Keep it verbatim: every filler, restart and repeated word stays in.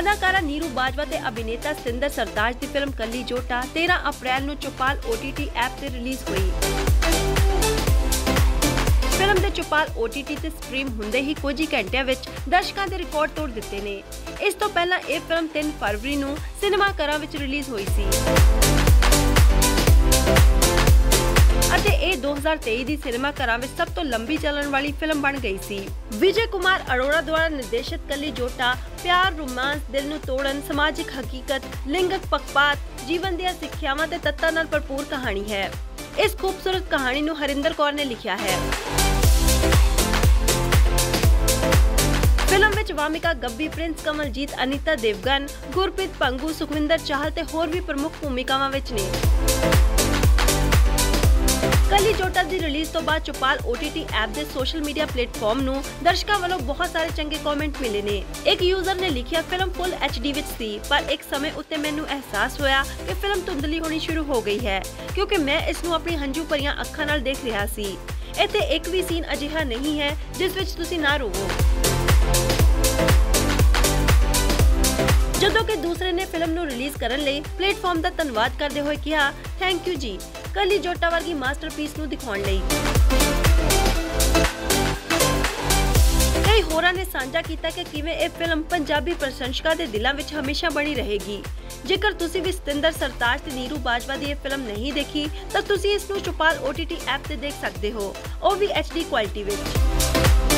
ਅਦਾਕਾਰਾ ਨੀਰੂ ਬਾਜਵਾ ਤੇ ਅਭਿਨੇਤਾ ਸਤਿੰਦਰ ਸਰਤਾਜ ਦੀ ਫਿਲਮ ਕੱਲੀ ਜੋਟਾ तेरह ਅਪ੍ਰੈਲ ਨੂੰ Chaupal O T T app ਤੇ ਰਿਲੀਜ਼ ਹੋਈ। ਫਿਲਮ ਦੇ ਚੌਪਾਲ O T T ਤੇ ਸਟ੍ਰੀਮ ਹੁੰਦੇ ਹੀ ਕੁਝ ਹੀ ਘੰਟਿਆਂ ਵਿੱਚ ਦਰਸ਼ਕਾਂ ਦੇ ਰਿਕਾਰਡ ਤੋੜ ਦਿੱਤੇ ਨੇ। ਇਸ ਤੋਂ ਪਹਿਲਾਂ ਇਹ ਫਿਲਮ ਤਿੰਨ ਫਰਵਰੀ ਨੂੰ ਸਿਨੇਮਾ ਘਰਾਂ ਵਿੱਚ ਰਿਲੀਜ਼ ਹੋਈ ਸੀ ਅਤੇ ਇਹ ਦੋ ਹਜ਼ਾਰ ਤੇਈ ਦੀ ਸਿਨੇਮਾ ਘਰਾਂ ਵਿੱਚ ਸਭ ਤੋਂ ਲੰਬੀ ਚੱਲਣ ਵਾਲੀ ਫਿਲਮ ਬਣ ਗਈ ਸੀ। ਵਿਜੇ ਕੁਮਾਰ ਅਰੋੜਾ ਦੁਆਰਾ ਨਿਰਦੇਸ਼ਿਤ ਕੱਲੀ ਜੋਟਾ ਪਿਆਰ, ਰੋਮਾਂਸ, ਦਿਲ ਨੂੰ ਤੋੜਨ, ਸਮਾਜਿਕ ਹਕੀਕਤ, ਲਿੰਗਕ ਪੱਖਪਾਤ, ਜੀਵਨ ਦੀਆਂ ਸਿੱਖਿਆਵਾਂ ਤੇ ਤੱਤਾਂ ਨਾਲ ਭਰਪੂਰ ਕਹਾਣੀ ਹੈ। ਇਸ ਖੂਬਸੂਰਤ ਕਹਾਣੀ ਨੂੰ ਹਰਿੰਦਰ ਕੌਰ ਨੇ ਲਿਖਿਆ ਹੈ। ਫਿਲਮ ਵਿੱਚ ਵਾਮਿਕਾ ਗੱਬੀ, ਪ੍ਰਿੰਸ ਕਮਲਜੀਤ, ਅਨੀਤਾ ਦੇਵਗਨ, ਗੁਰਪ੍ਰੀਤ ਪੰਗੂ, ਸੁਖਵਿੰਦਰ ਚਾਹਲ ਤੇ ਹੋਰ ਵੀ ਪ੍ਰਮੁੱਖ ਭੂਮਿਕਾਵਾਂ ਵਿੱਚ ਨੇ। ਕੱਲੀ ਜੋਟਾ ਦੀ ਰਿਲੀਜ਼ ਤੋਂ ਬਾਅਦ Chaupal O T T app ਦੇ ਸੋਸ਼ਲ ਮੀਡੀਆ ਪਲੇਟਫਾਰਮ ਨੂੰ ਦਰਸ਼ਕਾਂ ਵੱਲੋਂ ਬਹੁਤ ਸਾਰੇ ਚੰਗੇ ਕਮੈਂਟ ਮਿਲੇ ਨੇ। ਇੱਕ ਯੂਜ਼ਰ ਨੇ ਲਿਖਿਆ, ਫਿਲਮ ਫੁੱਲ H D ਵਿੱਚ ਸੀ, ਪਰ ਇੱਕ ਸਮੇਂ ਉੱਤੇ ਮੈਨੂੰ ਅਹਿਸਾਸ ਹੋਇਆ ਕਿ ਫਿਲਮ ਧੁੰਦਲੀ ਹੋਣੀ ਸ਼ੁਰੂ ਹੋ ਗਈ ਹੈ ਕਿਉਂਕਿ ਮੈਂ ਇਸ ਨੂੰ ਆਪਣੀ ਹੰਝੂ ਭਰੀਆਂ ਅੱਖਾਂ ਨਾਲ ਦੇਖ ਰਿਹਾ ਸੀ। ਇੱਥੇ ਇੱਕ ਵੀ ਸੀਨ ਅਜਿਹਾ ਨਹੀਂ ਹੈ ਜਿਸ ਵਿੱਚ ਤੁਸੀਂ ਨਾ ਰੋਵੋ। ਜਦੋਂ ਕਿ ਦੂਸਰੇ ਨੇ ਫਿਲਮ ਨੂੰ ਰਿਲੀਜ਼ ਕਰਨ ਲਈ ਪਲੇਟਫਾਰਮ ਦਾ ਧੰਨਵਾਦ ਕਰਦੇ ਹੋਏ ਕਿਹਾ, ਥੈਂਕ ਯੂ ਜੀ, ਕੱਲੀ ਜੋਟਾ ਵਰਗੀ ਮਾਸਟਰਪੀਸ ਨੂੰ ਦਿਖਾਉਣ ਲਈ। ਕਈ ਹੋਰਾਂ ਨੇ ਸਾਂਝਾ ਕੀਤਾ ਕਿ ਕਿਵੇਂ ਇਹ ਫਿਲਮ ਪੰਜਾਬੀ ਪ੍ਰਸ਼ੰਸਕਾਂ ਦੇ ਦਿਲਾਂ ਵਿੱਚ ਹਮੇਸ਼ਾ ਬਣੀ ਰਹੇਗੀ। ਜੇਕਰ ਤੁਸੀਂ ਵੀ ਸਤਿੰਦਰ ਸਰਤਾਜ ਤੇ ਨੀਰੂ ਬਾਜਵਾ ਦੀ ਇਹ ਫਿਲਮ ਨਹੀਂ ਦੇਖੀ ਤਾਂ ਤੁਸੀਂ ਇਸ ਨੂੰ Chaupal O T T app ਤੇ ਦੇਖ ਸਕਦੇ ਹੋ, ਉਹ ਵੀ H D ਕੁਆਲਿਟੀ ਵਿੱਚ।